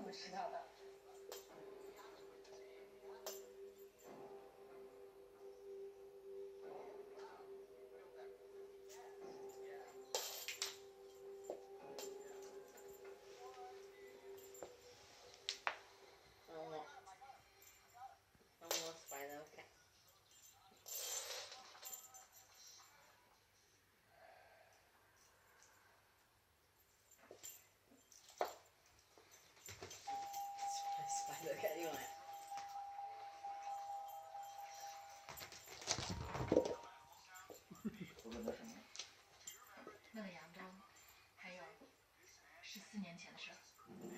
会吃掉的。 I want spider. Okay. Spider, get you on it. 我问他什么？ 问了杨东，还有14年前的事儿。